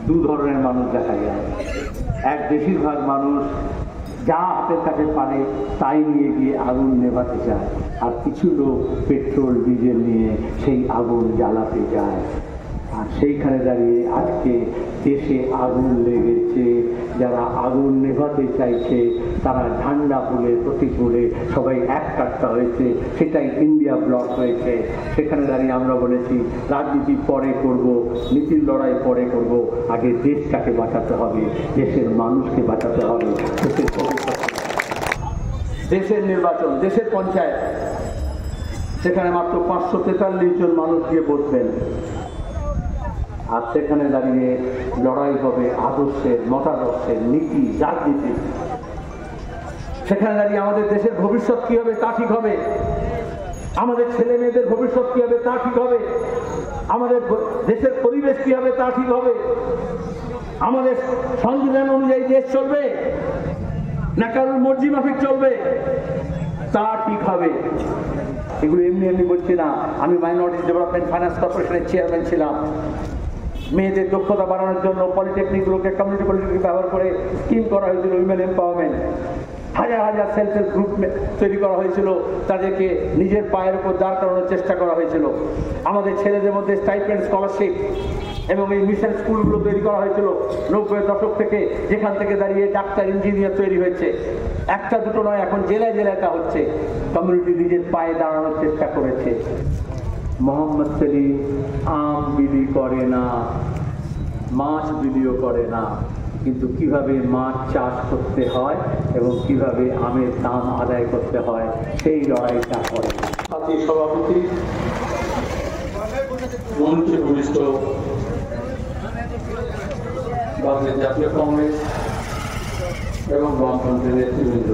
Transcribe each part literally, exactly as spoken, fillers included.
দু ধরনের মানুষ দেখা যায়। এক, বেশিরভাগ মানুষ যা হাতের কাছে পারে তাই নিয়ে গিয়ে আগুন নেভাতে চায়, আর কিছু লোক পেট্রোল ডিজেল নিয়ে সেই আগুন জ্বালাতে যায়। আর সেইখানে দাঁড়িয়ে আজকে দেশে আগুন লেগেছে, যারা আগুন নেভাতে চাইছে তারা ঝান্ডা ফুলে প্রতীক বলে সবাই এক কাট্টা হয়েছে, সেটাই ইন্ডিয়া ব্লক হয়েছে। সেখানে দাঁড়িয়ে আমরা বলেছি রাজনীতি পরে করব, নীতির লড়াই পরে করব, আগে দেশটাকে বাঁচাতে হবে, দেশের মানুষকে বাঁচাতে হবে। দেশের দেশের নির্বাচন, দেশের পঞ্চায়েত, সেখানে মাত্র পাঁচশো তেতাল্লিশ জন মানুষ গিয়ে বসবেন, আর সেখানে দাঁড়িয়ে লড়াই হবে আদর্শের, মতাদর্শের, নীতি, রাজনীতি। সেখানে দাঁড়িয়ে আমাদের দেশের ভবিষ্যৎ কি হবে তা ঠিক হবে, আমাদের ছেলে মেয়েদের ভবিষ্যৎ কি হবে তা ঠিক হবে, আমাদের দেশের পরিবেশ কি হবে তা ঠিক হবে, আমাদের সংবিধান অনুযায়ী দেশ চলবে না কারোর মর্জি মাফিক চলবে তা ঠিক হবে। এগুলো এমনি এমনি বলছি না। আমি মাইনরিটি ডেভেলপমেন্ট ফাইন্যান্স কর্পোরেশনের চেয়ারম্যান ছিলাম। মেয়েদের দক্ষতা বাড়ানোর জন্য পলিটেকনিকগুলোকে, কমিউনিটি পলিটেকনিক ব্যবহার করে স্কিম করা হয়েছিল, উইমেন এম্পাওয়ারমেন্ট। হাজার হাজার সেলফ হেল্প গ্রুপ তৈরি করা হয়েছিল, তাদেরকে নিজের পায়ের উপর দাঁড় করানোর চেষ্টা করা হয়েছিল। আমাদের ছেলেদের মধ্যে স্টাইপেন্ড, স্কলারশিপ এবং এই মিশন স্কুলগুলো তৈরি করা হয়েছিল নব্বই দশক থেকে, যেখান থেকে দাঁড়িয়ে ডাক্তার, ইঞ্জিনিয়ার তৈরি হয়েছে। একটা দুটো নয়, এখন জেলায় জেলায় তা হচ্ছে। কমিউনিটি নিজের পায়ে দাঁড়ানোর চেষ্টা করেছে। মোহাম্মদ সেলিম আম বিলি করে না, মাছ বিলিও করে না, কিন্তু কিভাবে মাছ চাষ করতে হয় এবং কিভাবে আমের দাম আদায় করতে হয় সেই লড়াইটা করে। জাতীয় সভাপতি, মঞ্চে ভূমিষ্ঠ বাংলাদেশ জাতীয় কংগ্রেস এবং বামপন্থী নেতৃবৃন্দ,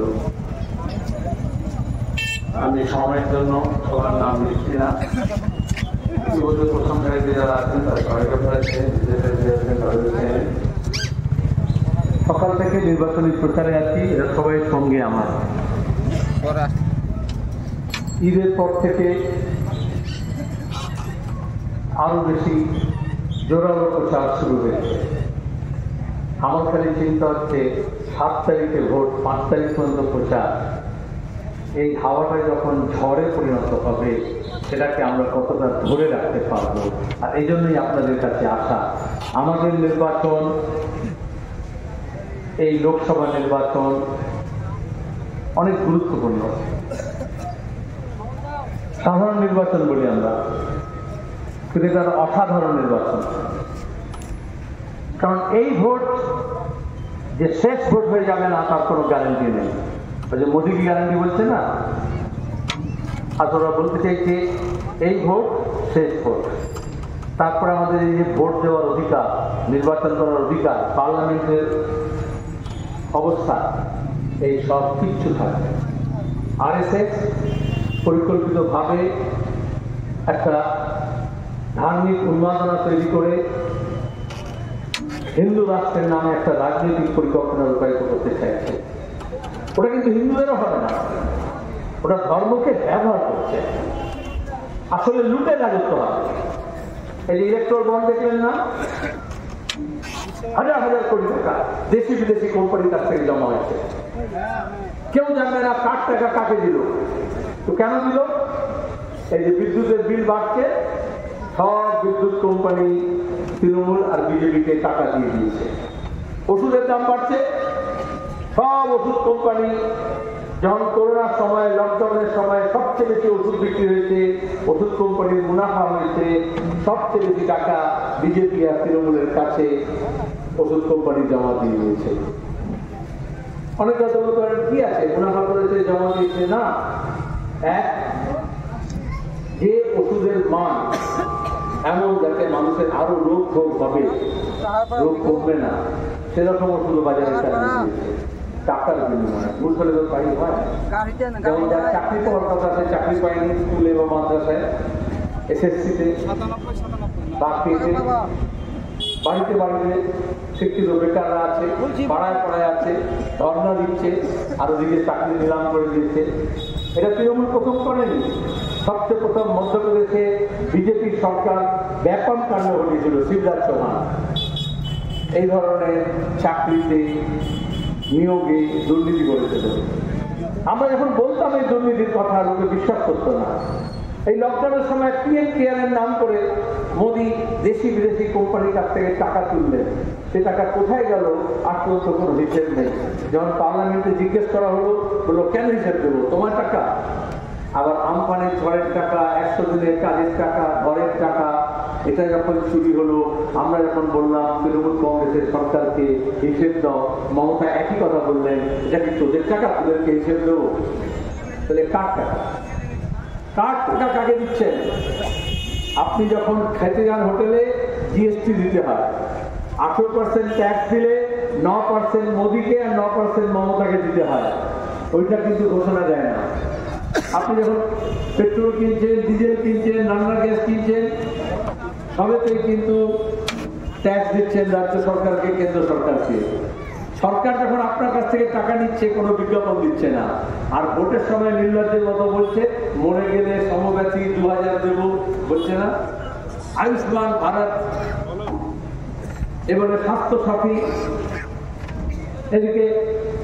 আমি সময়ের জন্য সবার নাম লিখছি না। প্রথম সারিতে যারা আছেন তারা সবাইকে পড়েছেন। সকাল থেকে নির্বাচনী প্রচারে আছি, এরা সবাই সঙ্গে আমার। ঈদের পর থেকে আরো বেশি জোরালো প্রচার শুরু হয়েছে। আমার খালি চিন্তা হচ্ছে সাত তারিখে ভোট, পাঁচ তারিখ পর্যন্ত প্রচার, এই হাওয়াটা যখন ঝড়ে পরিণত হবে সেটাকে আমরা কতটা ধরে রাখতে পারবো। আর এই জন্যই আপনাদের কাছে আসা। আমাদের নির্বাচন, এই লোকসভা নির্বাচন অনেক গুরুত্বপূর্ণ। সাধারণ নির্বাচন বলি আমরা, কিন্তু এটা অসাধারণ নির্বাচন। কারণ এই ভোট যে শেষ ভোট হয়ে যাবে না তার কোনো গ্যারান্টি নেই। ওই যে মোদী কি গ্যারান্টি বলছে না, আর ওরা বলতে চাইছে এই ভোট শেষ ভোট। তারপরে আমাদের এই যে ভোট দেওয়ার অধিকার, নির্বাচন করার অধিকার, পার্লামেন্টের অবস্থা, এই সব কিচ্ছু থাকবে। আর এস এস পরিকল্পিতভাবে একটা ধার্মিক উন্মাদনা তৈরি করে হিন্দু রাষ্ট্রের নামে একটা রাজনৈতিক পরিকল্পনা রূপায়িত করতে চাইছে। ওটা কিন্তু হিন্দুদেরও হবে না, ওটা ধর্মকে ব্যবহার করছে, আসলে লুটে রাজত্ব হবে। এই যে ইলেকট্রাল বন্ড দেখলেন না, হাজার হাজার কোটি টাকা দেশি বিদেশি কোম্পানির কাছ থেকে জমা হয়েছে। কেউ জানবে না কার টাকা কাকে দিল। তো কেন দিল? এই যে বিদ্যুতের বিল বাড়ছে, সব বিদ্যুৎ কোম্পানি তৃণমূল আর বিজেপিকে টাকা দিয়ে দিয়েছে। ওষুধের দাম বাড়ছে, সব ওষুধ কোম্পানি, যখন করোনার সময়, লকডাউনের সময় সবচেয়ে বেশি ওষুধ বিক্রি হয়েছে, ওষুধ কোম্পানির মুনাফা হয়েছে, সবচেয়ে বেশি টাকা বিজেপি আর তৃণমূলের কাছে ওষুধ কোম্পানি জমা দিয়ে দিয়েছে। অনেক কথা করেন কি আছে, মুনাফা করেছে, জমা দিয়েছে না। এক, যে ওষুধের মান এমন যাতে মানুষের আরো রোগ ভোগ হবে, রোগ কমবে না, সেরকম ওষুধ বাজারে চালিয়ে দিয়েছে টাকার বিনিময়ে। ভুল করে তো পাই হয়, যেমন যার চাকরি পাওয়ার কথা আছে চাকরি পায়নি স্কুলে বা মাদ্রাসায়, এসএসসিতে বা পেতে, বাড়িতে বাড়িতে শিক্ষিত বেকাররা আছে, পাড়ায় পাড়ায় আছে, ধর্ণা দিচ্ছে, আর ওদিকে চাকরি নিলাম করে দিচ্ছে। এটা তৃণমূল প্রথম করেনি। সবচেয়ে প্রথম মধ্যপ্রদেশে বিজেপির সরকার ব্যাপক কাণ্ড ঘটিয়েছিল, শিবরাজ চৌহান। এই ধরনের চাকরিতে নিয়োগে দুর্নীতি করেছিল। আমরা যখন বলতাম এই দুর্নীতির কথা, লোকে বিশ্বাস করতো না। এই লকডাউনের সময় পিএম কেয়ারের নাম করে মোদী দেশি বিদেশি কোম্পানির কাছ থেকে টাকা তুললেন। সে টাকা কোথায় গেল আর পর্যন্ত কোনো হিসেব নেই। যখন পার্লামেন্টে জিজ্ঞেস করা হলো, বললো কেন হিসেব দেবো, তোমার টাকা। আবার আমফানের ঝড়ের টাকা, একশো দিনের কাজের টাকা, ঘরের টাকা, এটা যখন চুরি হলো, আমরা যখন বললাম তৃণমূল কংগ্রেসের সরকারকে হিসেব দাও, মমতা একই কথা বললেন, এটা কি তোদের টাকা, তোদেরকে হিসেব দেবো? তাহলে কার টাকা, কার টাকা কাকে দিচ্ছেন? আপনি যখন খেতে যান হোটেলে, জিএসটি দিতে হয়, আঠারো পার্সেন্ট ট্যাক্স দিলে ন পার্সেন্ট মোদীকে আর ন পার্সেন্ট মমতাকে দিতে হয়। ওইটা কিন্তু ঘোষণা দেয় না। আপনি যখন পেট্রোল কিনছেন, ডিজেল কিনছেন, রান্নার গ্যাস কিনছেন, সবেতেই কিন্তু ট্যাক্স দিচ্ছেন রাজ্য সরকারকে, কেন্দ্র সরকারকে। সরকার যখন আপনার কাছ থেকে টাকা নিচ্ছে, কোনো বিজ্ঞাপন দিচ্ছে না। আর ভোটের সময় নির্লজ্জের মতো বলছে মরে গেলে সমব্যথী দু হাজার দেব, বলছে না? আয়ুষ্মান ভারত, এবারে স্বাস্থ্য সাথী, এদিকে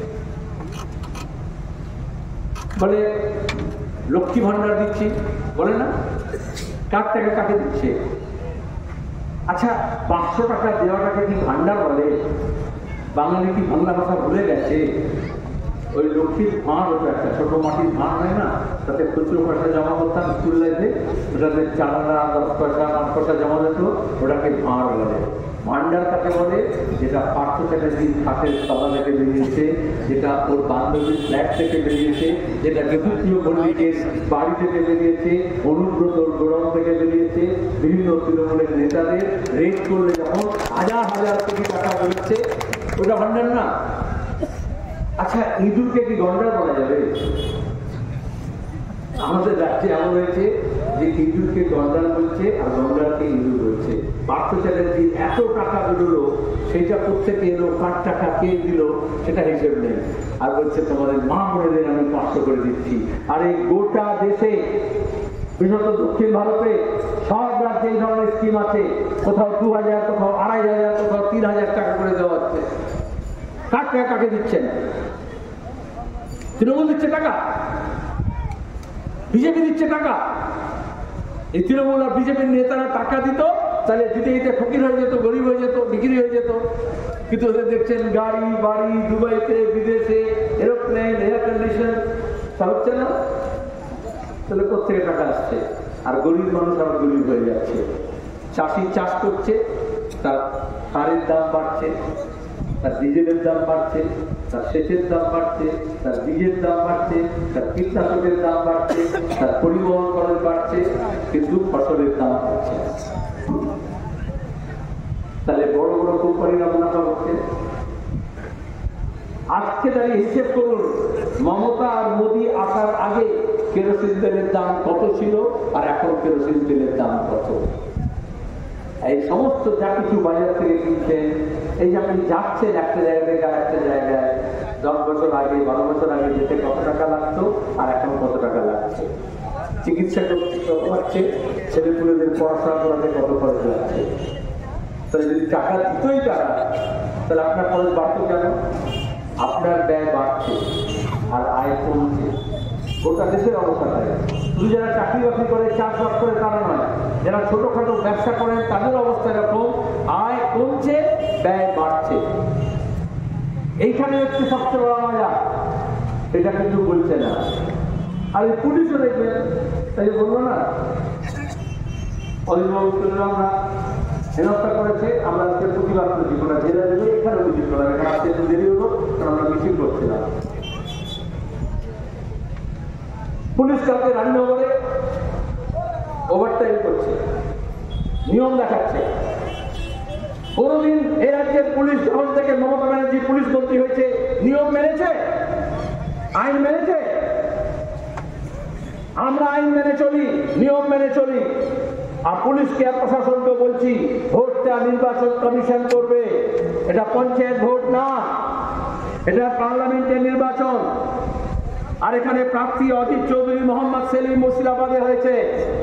বলে লক্ষ্মী ভান্ডার দিচ্ছি, বলে না? কার টাকা কাকে দিচ্ছে? আচ্ছা, পাঁচশো টাকা দেওয়াটাকে কি ভান্ডার বলে? বাঙালি কি বাংলা ভাষা ভুলে গেছে? ওই লক্ষ্মীর ভাঁড়, ওটা একটা ছোট মাটির ভাঁড় হয় না, তাতে প্রচুর পয়সা জমা করতাম স্কুল লাইফে, ওটাতে চার আনা দশ পয়সা পাঁচ পয়সা জমা দিত, ওটাকে ভাঁড় বলে। ভান্ডার কাকে বলে? যেটা পার্থ চ্যাটার্জির খাটের তলা থেকে বেরিয়েছে, যেটা ওর বান্ধবীর ফ্ল্যাট থেকে বেরিয়েছে, যেটা বিভূতিও মল্লিকের বাড়ি থেকে বেরিয়েছে, অনুব্রতর গোড়াম থেকে বেরিয়েছে, বিভিন্ন তৃণমূলের নেতাদের রেড করলে যখন হাজার হাজার কোটি টাকা বেরোচ্ছে, ওটা ভান্ডার না? আচ্ছা, ইঁদুরকে কি গন্ডার বলা যাবে? আমাদের রাজ্যে এমন হয়েছে যে ইঁদুরকে গন্ডার বলছে আর গন্ডারকে ইঁদুর বলছে। পার্থ চ্যাটার্জির এত টাকা বেরোলো, সেইটা প্রত্যেকে এলো, কার টাকা কে দিল সেটা হিসেব নেই। আর বলছে তোমাদের মা বোনেদের আমি পাঁচশো করে দিচ্ছি। আর এই গোটা দেশে, বিশেষত দক্ষিণ ভারতে সব রাজ্যে এই ধরনের স্কিম আছে। কোথাও দু হাজার, কোথাও আড়াই হাজার, কোথাও তিন হাজার টাকা করে দেওয়া হচ্ছে। কার টাকা কাকে দিচ্ছেন? তৃণমূল দিচ্ছে টাকা, বিজেপি দিচ্ছে টাকা। এই তৃণমূল আর বিজেপির নেতারা টাকা দিত, তাহলে দিতে দিতে ফকির হয়ে যেত, গরিব হয়ে যেত, বিক্রি হয়ে যেত। কিন্তু ওদের দেখছেন গাড়ি বাড়ি, দুবাইতে, বিদেশে, এরোপ্লেন, এয়ার কন্ডিশন, তা হচ্ছে না। তাহলে কোথেকে টাকা আসছে? আর গরিব মানুষ আবার গরিব হয়ে যাচ্ছে। চাষি চাষ করছে, তার সারের দাম বাড়ছে, তার ডিজেলের দাম বাড়ছে, তার সেচের দাম বাড়ছে, তার বীজের দাম বাড়ছে, তার কীটনাশকের দাম বাড়ছে, তার পরিবহন খরচ বাড়ছে, কিন্তু ফসলের দাম বাড়ছে। তাহলে বড় বড় কোম্পানিরা মুনাফা করছে। আজকে দাঁড়িয়ে হিসেব করুন, মমতা আর মোদী আসার আগে কেরোসিন তেলের দাম কত ছিল আর এখন কেরোসিন তেলের দাম কত। এই সমস্ত যা কিছু বাজার থেকে কিনছেন, এই যে আপনি যাচ্ছেন একটা জায়গা থেকে আর একটা জায়গায়, দশ বছর আগে বারো বছর আগে যেতে কত টাকা লাগতো আর এখন কত টাকা লাগছে। চিকিৎসা করতে কত লাগছে, ছেলেপুলেদের পড়াশোনা করাতে কত খরচ লাগছে। তাহলে যদি টাকা দিতই তারা, তাহলে আপনার খরচ বাড়তো কেন? আপনার ব্যয় বাড়ছে আর আয় কমছে। গোটা দেশের অবস্থা তাই। শুধু যারা চাকরি বাকরি করে, চাষবাস করে তারা নয়, যারা ছোটখাটো ব্যবসা করেন তাদের অবস্থা এরকম, আয় কমছে, ব্যয় বাড়ছে। এইখানে হচ্ছে সবচেয়ে বড় মজা, এটা কিন্তু বলছে না। আর এই পুলিশও দেখবেন, তাই বলবো না, অভিভাবক আমরা হেনস্থা করেছে, আমরা আজকে প্রতিবাদ করেছি, কোনো জেলা দেবে, এখানে উচিত করলাম। এখানে আজকে একটু দেরি হলো, কারণ আমরা মিছিল করছিলাম। পুলিশ কাউকে রান্নাঘরে ওভারটাইম করছে, নিয়ম দেখাচ্ছে। কোনদিন এই রাজ্যের পুলিশ যখন থেকে মমতা ব্যানার্জি পুলিশ মন্ত্রী হয়েছে নিয়ম মেনেছে, আইন মেনেছে? আমরা আইন মেনে চলি, নিয়ম মেনে চলি। আর পুলিশকে আর প্রশাসনকে বলছি, ভোটটা নির্বাচন কমিশন করবে, এটা পঞ্চায়েত ভোট না, এটা পার্লামেন্টের নির্বাচন। আর এখানে প্রার্থী অজিত চৌধুরী, মোহাম্মদ সেলিম মুর্শিদাবাদে হয়েছে।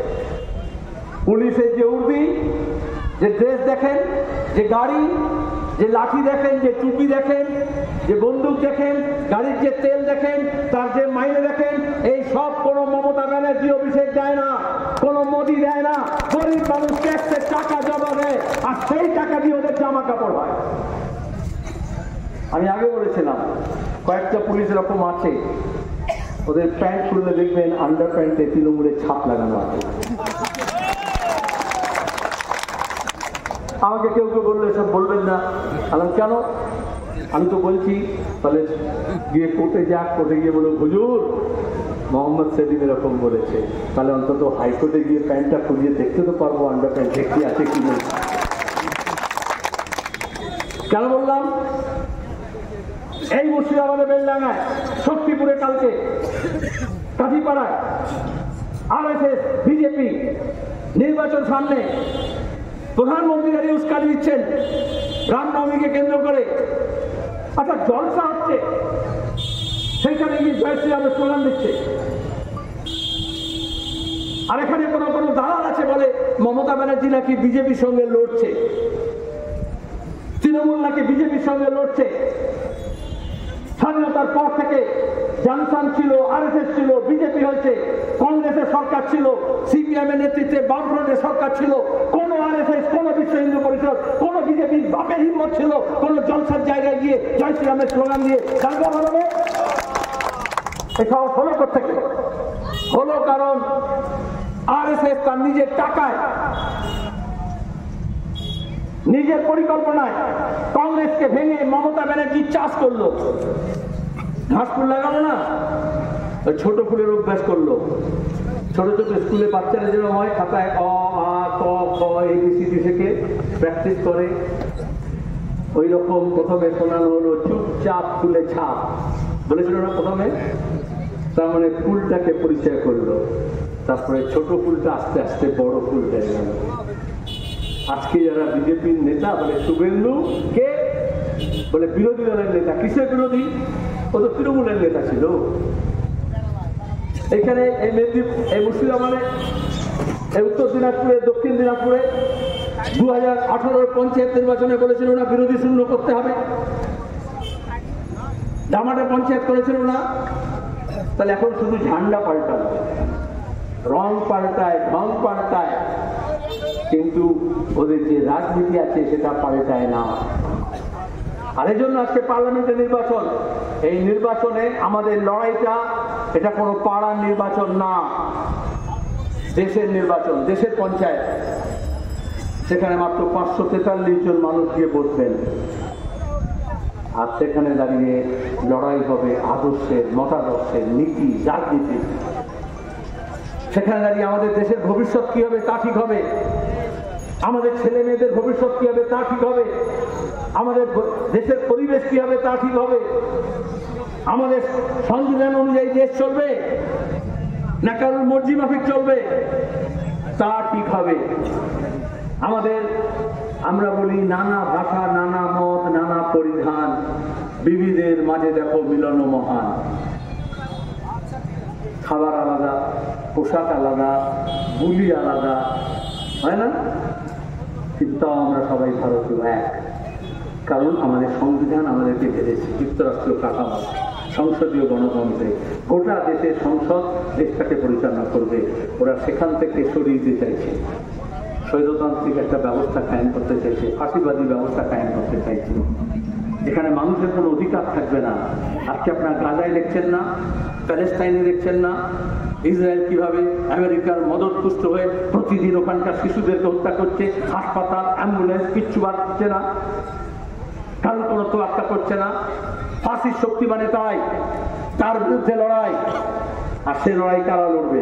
পুলিশের যে উর্দি, যে ড্রেস দেখেন, যে গাড়ি, যে লাঠি দেখেন, যে টুপি দেখেন, যে বন্দুক দেখেন, গাড়ির যে তেল দেখেন, তার যে মাইনে দেখেন, এই সব কোনো মমতা ব্যানার্জি অভিষেক দেয় না, কোনো মোদি দেয় না। গরিব মানুষ ট্যাক্সের টাকা জমা দেয় আর সেই টাকা দিয়ে ওদের জামা কাপড় হয়। আমি আগে বলেছিলাম কয়েকটা পুলিশ এরকম আছে, ওদের প্যান্ট খুললে দেখবেন আন্ডার প্যান্টে তৃণমূলের ছাপ লাগানো আছে। আমাকে কেউ কেউ বললো এসব বলবেন না। আমি কেন? আমি তো বলছি তাহলে গিয়ে কোর্টে যাক, কোর্টে গিয়ে বলো হুজুর মোহাম্মদ সেলিম এরকম বলেছে, তাহলে অন্তত হাইকোর্টে গিয়ে প্যান্টটা খুলিয়ে দেখতে তো পারবো আন্ডার প্যান্টে কি আছে কি নেই। কেন বললাম? এই মুর্শিদাবাদে বেলডাঙ্গায়, শক্তিপুরে কালকে, কাজীপাড়ায় আর এস এস বিজেপি নির্বাচন সামনে, প্রধানমন্ত্রী দাঁড়িয়ে উস্কানি দিচ্ছেন রামনবমীকে কেন্দ্র করে। আচ্ছা জলসা হচ্ছে, সেইখানে গিয়ে জয় শ্রীরামের স্লোগান দিচ্ছে। আর এখানে কোনো কোনো দালাল আছে বলে মমতা ব্যানার্জি নাকি বিজেপির সঙ্গে লড়ছে, তৃণমূল নাকি বিজেপির সঙ্গে লড়ছে। স্বাধীনতার পর থেকে জানসান ছিল, আর এস এস ছিল, বিজেপি হয়েছে, কংগ্রেসের সরকার ছিল, সিপিএম এর নেতৃত্বে বামফ্রন্টের সরকার ছিল, কোন আর এস এস, কোন বিশ্ব হিন্দু পরিষদ, কোন বিজেপির বাপের হিম্মত ছিল কোন জলসার জায়গায় গিয়ে জয় শ্রীরামের স্লোগান দিয়ে দাঙ্গা বানাবে? এসব হলো কোথেকে? হলো কারণ আর এস এস তার নিজের টাকায়, নিজের পরিকল্পনায় কংগ্রেসকে ভেঙে মমতা ব্যানার্জি চাষ করলো। ঘাস ফুল লাগালো না, ছোট ফুলের অভ্যাস করলো। ছোট ছোট স্কুলে বাচ্চারা যেন হয় খাতায় অ আ ক খ এবিসিডি থেকে প্র্যাকটিস করে, ওই রকম প্রথমে শোনানো হলো চুপচাপ ফুলে ছাপ বলেছিল না প্রথমে, তার মানে ফুলটাকে পরিচয় করলো, তারপরে ছোট ফুলটা আস্তে আস্তে বড় ফুল হয়ে গেল। আজকে যারা বিজেপির নেতা বলে শুভেন্দু কে বলে বিরোধী দলের নেতা, কিসের বিরোধী? ও তো তৃণমূলের নেতা ছিল। এখানে এই মেদিনীপুর, এই মুর্শিদাবাদে, এই উত্তর দিনাজপুরে, দক্ষিণ দিনাজপুরে দু হাজার আঠারোর পঞ্চায়েত নির্বাচনে বলেছিল না বিরোধী শূন্য করতে হবে, ডামাটে পঞ্চায়েত করেছিল না। তাহলে এখন শুধু ঝান্ডা পাল্টানো, রং পাল্টায়, ঢং পাল্টায়, কিন্তু ওদের যে রাজনীতি আছে সেটা পাল্টায় না। আর এই জন্য আজকে পার্লামেন্টের নির্বাচন, এই নির্বাচনে আমাদের লড়াইটা এটা কোনো পাড়ার নির্বাচন না, দেশের নির্বাচন, দেশের পঞ্চায়েত। সেখানে মাত্র পাঁচশো তেতাল্লিশ জন মানুষ গিয়ে বসবেন, আর সেখানে দাঁড়িয়ে লড়াই হবে আদর্শের, মতাদর্শের, নীতি, রাজনীতি। সেখানে দাঁড়িয়ে আমাদের দেশের ভবিষ্যৎ কি হবে তা ঠিক হবে, আমাদের ছেলে মেয়েদের ভবিষ্যৎ কি হবে তা ঠিক হবে, আমাদের দেশের পরিবেশ কি হবে তা ঠিক হবে, আমাদের সংবিধান অনুযায়ী দেশ চলবে না কারোর মর্জি মাফিক চলবে তা ঠিক হবে। আমাদের, আমরা বলি নানা ভাষা, নানা মত, নানা পরিধান, বিবিধের মাঝে দেখো মিলন মহান। খাবার আলাদা, পোশাক আলাদা, বুলি আলাদা, হয় না? কিন্তু আমরা সবাই ভারতীয় এক, কারণ আমাদের সংবিধান আমাদেরকে বেঁধেছে যুক্তরাষ্ট্র কাঠামো, সংসদীয় গণতন্ত্রে গোটা দেশের সংসদ দেশটাকে পরিচালনা করবে। ওরা সেখান থেকে সরিয়ে দিতে চাইছে, স্বৈরতান্ত্রিক একটা ব্যবস্থা কায়েম করতে চাইছে, ফাঁসিবাদী ব্যবস্থা কায়েম করতে চাইছে, যেখানে মানুষের কোনো অধিকার থাকবে না। আজকে আপনার গাজায় দেখছেন না, প্যালেস্টাইনে দেখছেন না, ইসরায়েল কিভাবে আমেরিকার মদত পুষ্ট হয়ে প্রতিদিন ওখানকার শিশুদেরকে হত্যা করছে, হাসপাতাল, অ্যাম্বুলেন্স কিচ্ছু বাদ দিচ্ছে না, কারণ কোনো তোয়াক্কা করছে না। ফাঁসির শক্তি মানে তাই, তার বিরুদ্ধে লড়াই। আর সে লড়াই কারা লড়বে?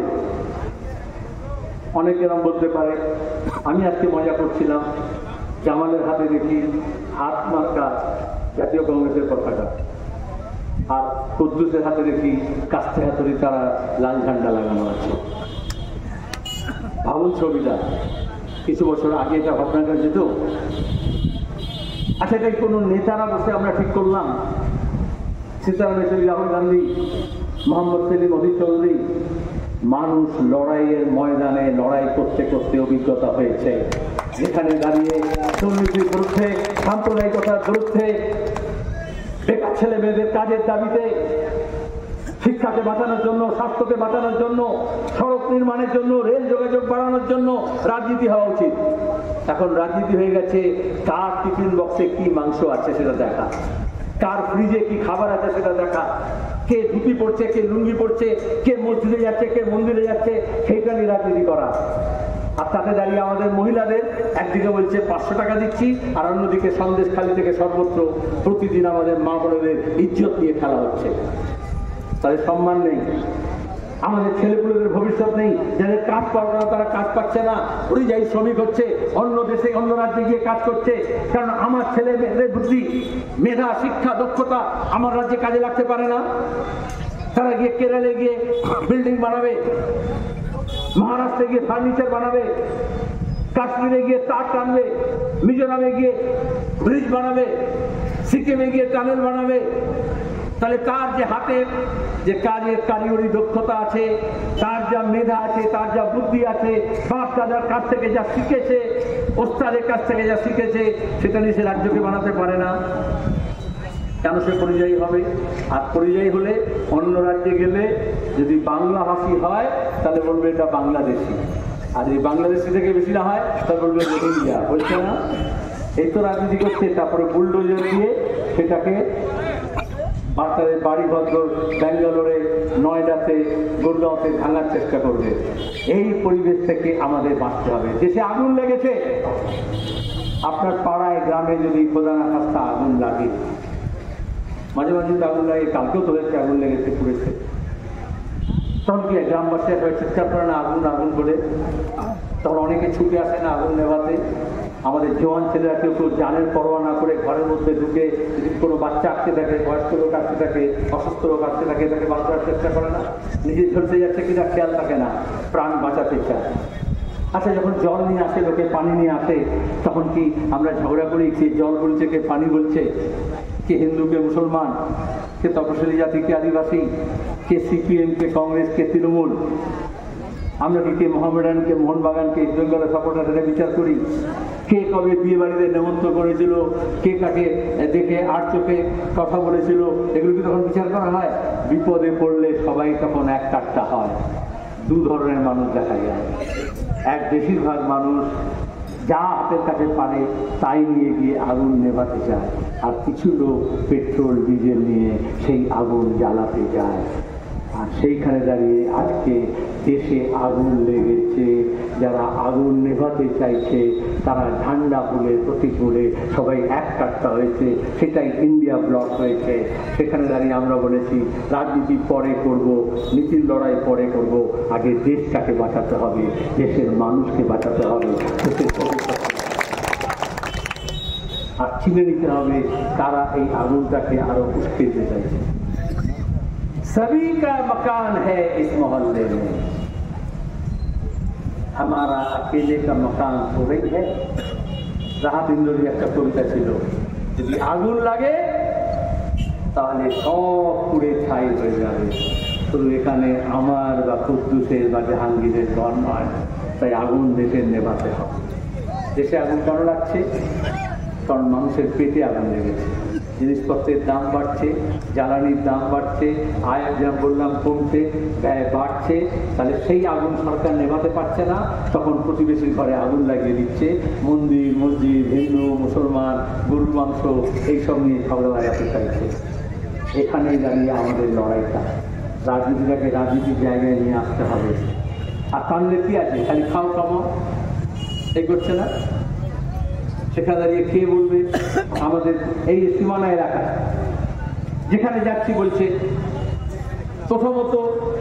অনেকে নাম বলতে পারে, আমি আজকে মজা করছিলাম, জামালের হাতে দেখি হাত মার্কা জাতীয় কংগ্রেসের পতাকা, আর কুদ্দুসের হাতে দেখি কাস্তে হাতুড়ি তারা লাল ঝান্ডা লাগানো আছে। ভাবুন ছবিটা, কিছু বছর আগে এটা ঘটনাটা যেত। আচ্ছা, এটাই কোনো নেতারা বসে আমরা ঠিক করলাম? সীতারাম ইয়েচুরি, রাহুল গান্ধী, মোহাম্মদ সেলিম, অধীর চৌধুরী, মানুষ লড়াইয়ের ময়দানে লড়াই করতে করতে অভিজ্ঞতা হয়েছে, যেখানে দাঁড়িয়ে দুর্নীতির বিরুদ্ধে সাম্প্রদায়িকতার বিরুদ্ধে, বেকার ছেলে মেয়েদের কাজের দাবিতে, শিক্ষাকে বাঁচানোর জন্য, স্বাস্থ্যকে বাঁচানোর জন্য, সড়ক নির্মাণের জন্য, রেল যোগাযোগ বাড়ানোর জন্য রাজনীতি হওয়া উচিত। এখন রাজনীতি হয়ে গেছে কার টিফিন বক্সে কি মাংস আছে সেটা দেখা, কার ফ্রিজে কি খাবার আছে সেটা দেখা, কে ধুতি পড়ছে, কে লুঙ্গি পড়ছে, কে মসজিদে যাচ্ছে, কে মন্দিরে যাচ্ছে, সেইটা নিয়ে রাজনীতি করা। আর তাতে দাঁড়িয়ে আমাদের মহিলাদের একদিকে বলছে পাঁচশো টাকা দিচ্ছি, আর অন্যদিকে সন্দেশখালী থেকে সর্বত্র প্রতিদিন আমাদের মা বোনেদের ইজ্জত নিয়ে খেলা হচ্ছে। তাদের সম্মান নেই, আমাদের ছেলেপুলেদের ভবিষ্যৎ নেই, যাদের কাজ পাওয়া না তারা কাজ পাচ্ছে না, পরিযায়ী শ্রমিক হচ্ছে, অন্য দেশে অন্য রাজ্যে গিয়ে কাজ করছে। কারণ আমার ছেলে মেয়েদের বুদ্ধি, মেধা, শিক্ষা, দক্ষতা আমার রাজ্যে কাজে লাগতে পারে না। তারা গিয়ে কেরালে গিয়ে বিল্ডিং বানাবে, মহারাষ্ট্রে গিয়ে ফার্নিচার বানাবে, কাশ্মীরে গিয়ে তার টানবে, মিজোরামে গিয়ে ব্রিজ বানাবে, সিকিমে গিয়ে টানেল বানাবে। তাহলে তার যে হাতের যে কাজের কারিগরি দক্ষতা আছে, তার যা মেধা আছে, তার যা বুদ্ধি আছে, বাপ দাদার কাছ থেকে যা শিখেছে, ওস্তাদের কাছ থেকে যা শিখেছে, সেটা নিয়ে সে রাজ্যকে বানাতে পারে না। কেন সে পরিযায়ী হবে? আর পরিযায়ী হলে অন্য রাজ্যে গেলে যদি বাংলাভাষী হয় তাহলে বলবে এটা বাংলাদেশি, আর যদি বাংলাদেশি থেকে বেশি না হয় তাহলে বলবে ইন্ডিয়া। বলছে না, এই তো রাজনীতি করছে। তারপরে বুলডোজার দিয়ে সেটাকে বাচ্চাদের বাড়ি ভদ্র ব্যাঙ্গালোরে, নয়ডাতে, গুরগাঁওতে ভাঙার চেষ্টা করবে। এই পরিবেশ থেকে আমাদের বাঁচতে হবে। দেশে আগুন লেগেছে, আপনার পাড়ায় গ্রামে যদি প্রধান রাস্তা আগুন লাগে, মাঝে মাঝে তো আগুন লাগে, কালকেও তো হয়েছে আগুন লেগেছে, পুড়েছে, তখন কি গ্রামবাসী একবার চিৎকার করে না আগুন আগুন করে? তখন অনেকে ছুটে আসে না আগুন নেভাতে। আমাদের জওয়ান ছেলেরা কেউ কেউ জানের পরোয়া না করে ঘরের মধ্যে ঢুকে, যদি কোনো বাচ্চা আটকে থাকে, বয়স্ক লোক আটকে থাকে, অসুস্থ লোক আটকে থাকে, তাকে বাঁচার চেষ্টা করে না, নিজে ঝলসে যাচ্ছে কিনা খেয়াল থাকে না, প্রাণ বাঁচাতে চায়। আচ্ছা, যখন জল নিয়ে আসে লোকে, পানি নিয়ে আসে, তখন কি আমরা ঝগড়া করি কে জল বলছে কে পানি বলছে, কে হিন্দু কে মুসলমান, কে তপশিলি জাতি কে আদিবাসী, কে সিপিএম কে কংগ্রেস কে তৃণমূল? আমরা কি কে মোহামেডান কে মোহনবাগান কে ইস্ট বেঙ্গলের সাপোর্টার সেটা বিচার করি? কে কবে বিয়ে বাড়িতে নেমন্তন্ন করেছিল, কে কাকে দেখে আর চোখে কথা বলেছিল, এগুলো কি তখন বিচার করা হয়? বিপদে পড়লে সবাই তখন এক কাট্টা হয়। দু ধরনের মানুষ দেখা যায়। এক বেশিরভাগ মানুষ যা হাতের কাছে পারে তাই নিয়ে গিয়ে আগুন নেভাতে চায়, আর কিছু লোক পেট্রোল ডিজেল নিয়ে সেই আগুন জ্বালাতে যায়। আর সেইখানে দাঁড়িয়ে আজকে দেশে আগুন লেগেছে, যারা আগুন নেভাতে চাইছে তারা ঝান্ডা ফুলে প্রতীক ফুলে সবাই এক কাট্টা হয়েছে, সেটাই ইন্ডিয়া ব্লক হয়েছে। সেখানে দাঁড়িয়ে আমরা বলেছি রাজনীতি পরে করব, নীতির লড়াই পরে করব, আগে দেশটাকে বাঁচাতে হবে, দেশের মানুষকে বাঁচাতে হবে, দেশের ভবিষ্যৎ আর চিনে নিতে হবে তারা এই আগুনটাকে আরো উস্কে দিতে চাইছে। सभी का मकान है इस मोहल्ले में, हमारा अकेले का मकान थोड़ी है। রাহাত ইন্দ্রজির একটা কবিতা ছিল, যদি আগুন লাগে তাহলে সব পুড়ে ছাই হয়ে যাবে, শুধু এখানে আমার বা কুদ্দুসের বা জাহাঙ্গীরের ঘর নয়। তাই আগুন দেশের নেভাতে হবে। দেশে আগুন কেন লাগছে? কারণ মানুষের পেটে আগুন লেগেছে, জিনিসপত্রের দাম বাড়ছে, জ্বালানির দাম বাড়ছে, আয় যা বললাম কমছে, ব্যয় বাড়ছে। তাহলে সেই আগুন সরকার নেভাতে পারছে না, তখন প্রতিবেশীর ঘরে আগুন লাগিয়ে দিচ্ছে। মন্দির মসজিদ, হিন্দু মুসলমান, গরুর মাংস এইসব নিয়ে ঝগড়া লাগাতে চাইছে। এখানেই দাঁড়িয়ে আমাদের লড়াইটা, রাজনীতিটাকে রাজনীতির জায়গায় নিয়ে আসতে হবে। আর কানলে কি আছে, খালি খাও কামাও, এই করছে না। সেখানে দাঁড়িয়ে খেয়ে বলবে আমাদের এই সীমানা এলাকা যেখানে যাচ্ছি বলছে, প্রথমত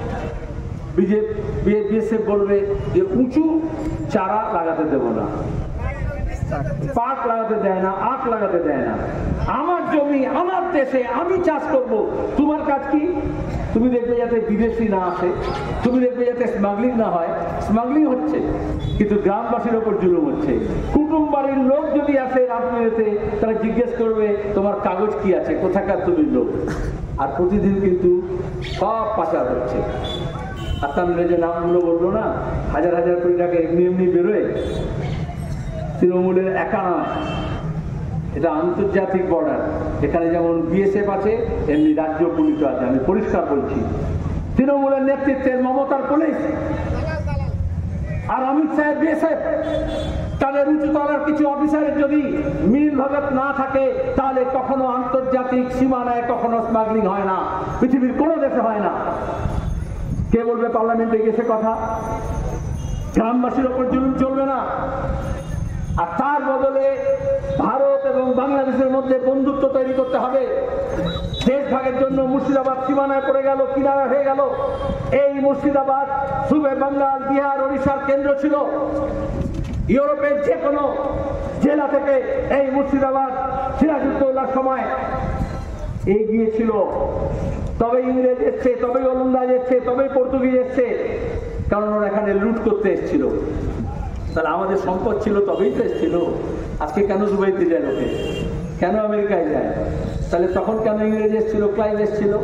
বিএসএফ বলবে যে উঁচু চারা লাগাতে দেব না, পাক লাগাতে দেয় না, আখ লাগাতে দেয় না। আমার জমি আমার দেশে আমি চাষ করব, তোমার কাজ কি? তুমি দেখবে যাতে বিদেশি না আসে, তুমি দেখবে যাতে স্মাগলিং না হয়। স্মাগলিং হচ্ছে, কিন্তু গ্রামবাসীর ওপর জুলুম হচ্ছে। কুটুম বাড়ির লোক যদি আসে রাজনীতিতে, তারা জিজ্ঞেস করবে তোমার কাগজ কি আছে, কোথাকার তুমি লোক। আর প্রতিদিন কিন্তু সব পাচার হচ্ছে। আর তার যে নামগুলো বললো না, হাজার হাজার কোটি টাকা এমনি এমনি বেরোয়। তৃণমূলের একা নয়, এটা আন্তর্জাতিক বর্ডার। এখানে যেমন বিএসএফ আছে এমনি রাজ্য পুলিশও আছে। আমি পরিষ্কার বলছি, তৃণমূলের নেতৃত্বের মমতার পুলিশ আর অমিত শাহের বিএসএফ, তাদের উচ্চতলার কিছু অফিসারের যদি মিল ভাগত না থাকে তাহলে কখনো আন্তর্জাতিক সীমানায় কখনো স্মাগলিং হয় না, পৃথিবীর কোনো দেশে হয় না। কে বলবে পার্লামেন্টে গেছে কথা? গ্রামবাসীর ওপর জুলুম চলবে না। আর তার বদলে ভারত এবং বাংলাদেশের মধ্যে বন্ধুত্ব তৈরি করতে হবে। দেশ ভাগের জন্য মুর্শিদাবাদ সীমানায় পড়ে গেল, কিনারা হয়ে গেল। এই মুর্শিদাবাদ পূর্বে বাঙ্গাল, বিহার, ওড়িশার কেন্দ্র ছিল। ইউরোপের যে কোনো জেলা থেকে এই মুর্শিদাবাদ সিরাজউদ্দৌলার সময় এগিয়ে ছিল। তবে ইংরেজ এসছে, তবে ওলন্দাজ এসছে, তবে পর্তুগিজ এসছে, কারণ ওরা এখানে লুট করতে এসেছিল। তাহলে আমাদের সম্পদ ছিল, তবেই তো এসেছিল। আজকে কেন দুবাইতে যায় লোকে, কেন আমেরিকায় যায়? তাহলে তখন কেন ইংরেজ এসেছিল, ক্লাইভ এসেছিল।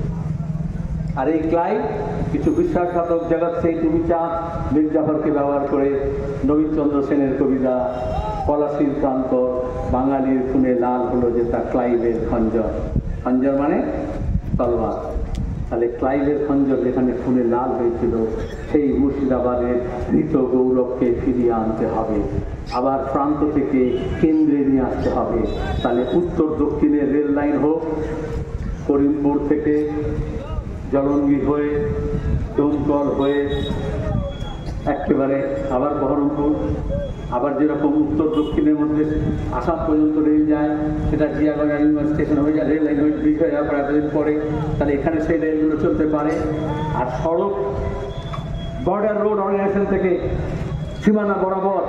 আর এই ক্লাইভ কিছু বিশ্বাসঘাতক জগৎ সেই তুমি চাঁদ মীর জাফরকে ব্যবহার করে নবীনচন্দ্র সেনের কবিতা পলাশির প্রান্ত বাঙালির খুনে লাল হলো যে তা ক্লাইভের খঞ্জর। খঞ্জর মানে তলোয়ার। তাহলে ক্লাইভের খঞ্জর যেখানে খুনে লাল হয়েছিল, সেই মুর্শিদাবাদের মৃত গৌরবকে ফিরিয়ে আনতে হবে, আবার প্রান্ত থেকে কেন্দ্রে নিয়ে আসতে হবে। তাহলে উত্তর দক্ষিণের রেল লাইন হোক, করিমপুর থেকে জলঙ্গি হয়ে দমকল হয়ে একেবারে আবার বহরমপুর, আবার যেরকম উত্তর দক্ষিণের মধ্যে আসাম পর্যন্ত রেল যায়, সেটা জিয়াগঞ্জ অ্যানিমাল স্টেশন হয়ে যায়, রেল লাইন ব্রিজ হয়ে যাওয়ার পর এতদিন পরে, তাহলে এখানে সেই রেলগুলো চলতে পারে। আর সড়ক বর্ডার রোড অর্গানাইজেশন থেকে সীমানা বরাবর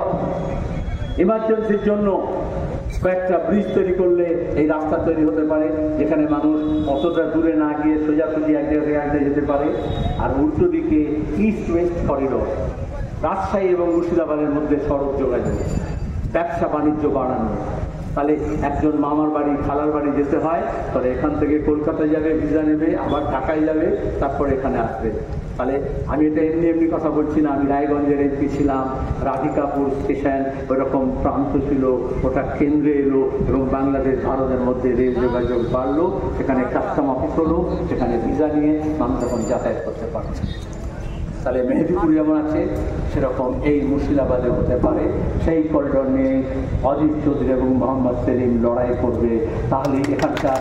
ইমার্জেন্সির জন্য কয়েকটা ব্রিজ তৈরি করলে এই রাস্তা তৈরি হতে পারে, যেখানে মানুষ অতটা দূরে না গিয়ে সোজাসুজি এক জায়গা থেকে এক জায়গায় যেতে পারে। আর উল্টো দিকে ইস্ট ওয়েস্ট করিডোর, রাজশাহী এবং মুর্শিদাবাদের মধ্যে সড়ক যোগাযোগ, ব্যবসা বাণিজ্য বাড়ানো। তাহলে একজন মামার বাড়ি, খালার বাড়ি যেতে হয়, তাহলে এখান থেকে কলকাতায় যাবে, ভিসা নেবে, আবার ঢাকায় যাবে, তারপর এখানে আসবে। তাহলে আমি এটা এমনি এমনি কথা বলছি না। আমি রায়গঞ্জের এমপি ছিলাম, রাধিকাপুর স্টেশন ওইরকম প্রান্ত ছিল, ওটা কেন্দ্রে এলো এবং বাংলাদেশ ভারতের মধ্যে রেল যোগাযোগ বাড়লো, সেখানে কাস্টম অফিস হলো, সেখানে ভিসা নিয়ে মানুষ এখন যাতায়াত করতে পারছে। তাহলে মেহেদিপুর যেমন আছে সেরকম এই মুর্শিদাবাদে হতে পারে। সেই করিডোর নিয়ে অজিত চৌধুরী এবং মোহাম্মদ সেলিম লড়াই করবে। তাহলে এখানকার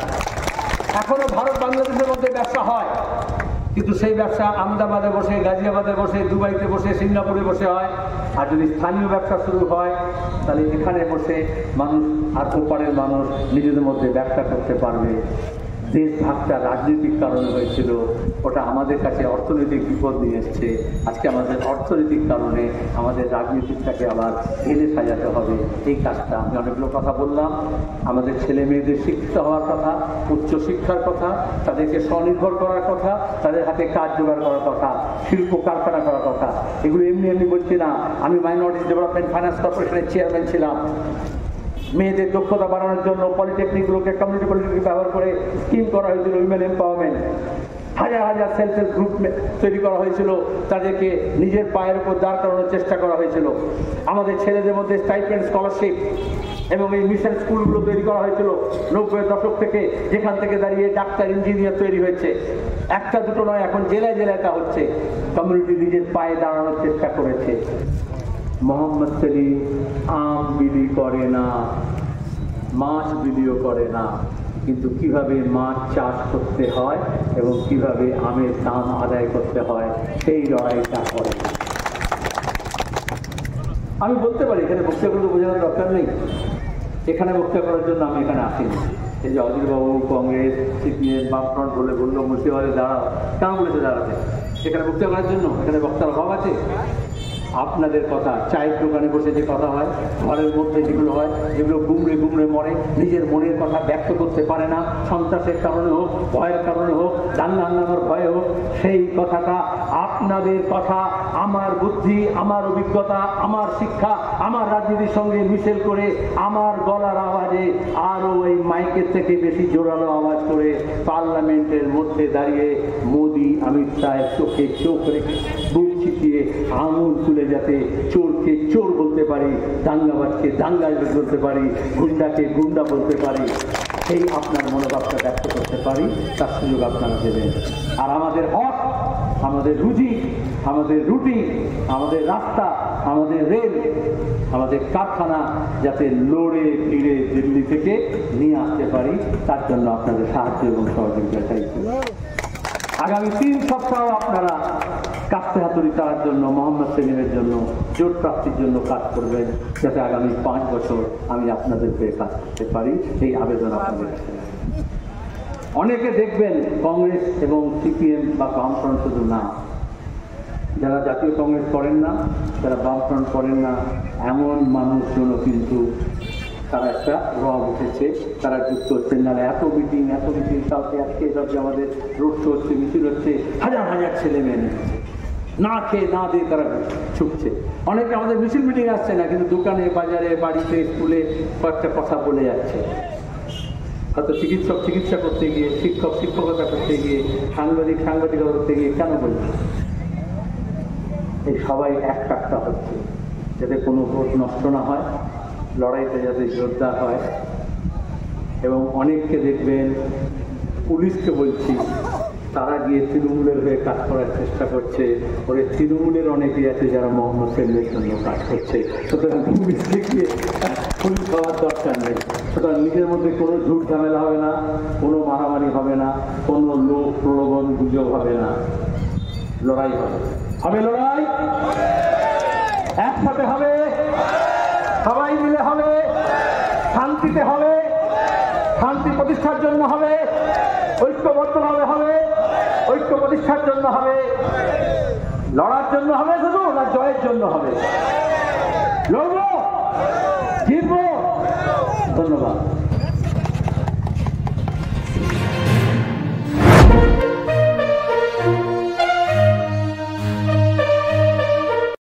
এখনো ভারত বাংলাদেশের মধ্যে ব্যবসা হয়, কিন্তু সেই ব্যবসা আহমেদাবাদে বসে, গাজিয়াবাদে বসে, দুবাইতে বসে, সিঙ্গাপুরে বসে হয়। আর যদি স্থানীয় ব্যবসা শুরু হয় তাহলে এখানে বসে মানুষ আর ওপারের মানুষ নিজেদের মধ্যে ব্যবসা করতে পারবে। দেশ ভাগটা রাজনৈতিক কারণে হয়েছিল, ওটা আমাদের কাছে অর্থনৈতিক বিপদ নিয়ে এসছে। আজকে আমাদের অর্থনৈতিক কারণে আমাদের রাজনীতিটাকে আবার ঢেলে সাজাতে হবে। এই কাজটা আমি অনেকগুলো কথা বললাম। আমাদের ছেলে মেয়েদের শিক্ষিত হওয়ার কথা, উচ্চ শিক্ষার কথা, তাদেরকে স্বনির্ভর করার কথা, তাদের হাতে কাজ জোগাড় করার কথা, শিল্প কারখানা করার কথা। এগুলো এমনি এমনি বলছি না। আমি মাইনরিটি ডেভেলপমেন্ট ফাইন্যান্স কর্পোরেশনের চেয়ারম্যান ছিলাম। মেয়েদের দক্ষতা বাড়ানোর জন্য পলিটেকনিকগুলোকে কমিউনিটি পলিটেকনিক ব্যবহার করে স্কিম করা হয়েছিল, উইমেন এম্পাওয়ারমেন্ট। হাজার হাজার সেলফ হেল্প গ্রুপ তৈরি করা হয়েছিল, তাদেরকে নিজের পায়ের উপর দাঁড় করানোর চেষ্টা করা হয়েছিল। আমাদের ছেলেদের মধ্যে স্টাইপেন্ড, স্কলারশিপ এবং এই মিশন স্কুলগুলো তৈরি করা হয়েছিল নব্বই দশক থেকে, যেখান থেকে দাঁড়িয়ে ডাক্তার, ইঞ্জিনিয়ার তৈরি হয়েছে। একটা দুটো নয়, এখন জেলায় জেলায় তা হচ্ছে। কমিউনিটি নিজের পায়ে দাঁড়ানোর চেষ্টা করেছে। মোহাম্মদ সেলিম আম বিলি করে না, মাছ বিলিও করে না, কিন্তু কিভাবে মাছ চাষ করতে হয় এবং কিভাবে আমের দাম আদায় করতে হয় সেই লড়াইটা করে। আমি বলতে পারি এখানে বক্তৃতা করতে বোঝানোর দরকার নেই। এখানে বক্তৃতা করার জন্য আমি এখানে আসিনি। এই যে অজিতবাবু কংগ্রেস, সিপিএম, বামফ্রন্ট বলে বললো মুর্শিদাবাদে দাঁড়াও, কেন বলেছে দাঁড়াতে? এখানে বক্তৃতা করার জন্য? এখানে বক্তার অভাব আছে? আপনাদের কথা চায়ের দোকানে বসে যে কথা হয়, ঘরের মধ্যে যেগুলো হয়, যেগুলো গুমড়ে গুমড়ে মরে, নিজের মনের কথা ব্যক্ত করতে পারে না, সন্ত্রাসের কারণে হোক, ভয়ের কারণে হোক, জান্নাত নামার ভয়ে হোক, সেই কথাটা আপনাদের কথা আমার বুদ্ধি, আমার অভিজ্ঞতা, আমার শিক্ষা, আমার রাজনীতির সঙ্গে মিশেল করে আমার গলার আওয়াজে আরও এই মাইকের থেকে বেশি জোরালো আওয়াজ করে পার্লামেন্টের মধ্যে দাঁড়িয়ে মোদি, অমিত শাহের চোখে চোখ রেখে বুক ছিটিয়ে আঙুল তুলে বললে যাতে চোরকে চোর বলতে পারি, দাঙ্গাবাজকে দাঙ্গায় বলতে পারি, গুন্ডাকে গুন্ডা বলতে পারি, সেই আপনার মনোভাবটা ব্যক্ত করতে পারি, তার সুযোগ আপনারা দেবেন। আর আমাদের হক, আমাদের রুজি, আমাদের রুটি, আমাদের রাস্তা, আমাদের রেল, আমাদের কারখানা যাতে লড়ে ফিরে দিল্লি থেকে নিয়ে আসতে পারি, তার জন্য আপনাদের সাহায্য এবং সহযোগিতা চাইছি। আগামী তিন সপ্তাহ আপনারা কাস্তে হাতুড়ি তার জন্য, মোহাম্মদ সেলিমের জন্য, জোট প্রাপ্তির জন্য কাজ করবেন, যাতে আগামী পাঁচ বছর আমি আপনাদের পেয়ে কাজ করতে পারি, এই আবেদন আপনাদের কাছে। অনেকে দেখবেন কংগ্রেস এবং সিপিএম বা বামফ্রন্ট শুধু না, যারা জাতীয় কংগ্রেস করেন না, যারা বামফ্রন্ট করেন না, এমন মানুষজনও কিন্তু তারা একটা রব উঠেছে, তারা যুক্ত হচ্ছেন। নাহলে এত মিটিং এত মিটিং কালকে আজকে সব যে আমাদের রোড শো হচ্ছে, মিছিল হচ্ছে, হাজার হাজার ছেলে মেয়ে নিচ্ছে, না খেয়ে না দিয়ে তারা ছুটছে। অনেকে আমাদের মিছিল মিটিং আসছে না, কিন্তু দোকানে বাজারে বাড়িতে স্কুলে কয়েকটা কথা বলে যাচ্ছে। হয়তো চিকিৎসক চিকিৎসা করতে গিয়ে, শিক্ষক শিক্ষকতা করতে গিয়ে, সাংবাদিক সাংবাদিকতা করতে গিয়ে কেন বলছে? এই সবাই এক কাটটা হচ্ছে, যাতে কোনো ভোট নষ্ট না হয়, লড়াইতে যাতে জোরদার হয়। এবং অনেককে দেখবেন, পুলিশকে বলছি, তারা গিয়ে তৃণমূলের হয়ে কাজ করার চেষ্টা করছে। ওরে তৃণমূলের অনেকেই আছে যারা মোহাম্মদ সেলিমের জন্য কাজ করছে। সুতরাং পুলিশকে গিয়ে পুলিশ হওয়ার দরকার নেই। সুতরাং নিজের মধ্যে কোনো ঝুট ঝামেলা হবে না, কোনো মারামারি হবে না, কোনো লোক প্রলোভন গুজব হবে না, লড়াই হবে। হবে লড়াই, একসাথে হবে, সবাই মিলে হবে, শান্তিতে হবে, শান্তি প্রতিষ্ঠার জন্য হবে, ঐক্যবদ্ধভাবে হবে, ঐক্য প্রতিষ্ঠার জন্য হবে। লড়ার জন্য হবে শুধু, না জয়ের জন্য হবে? লড়বো, জিতবো। ধন্যবাদ।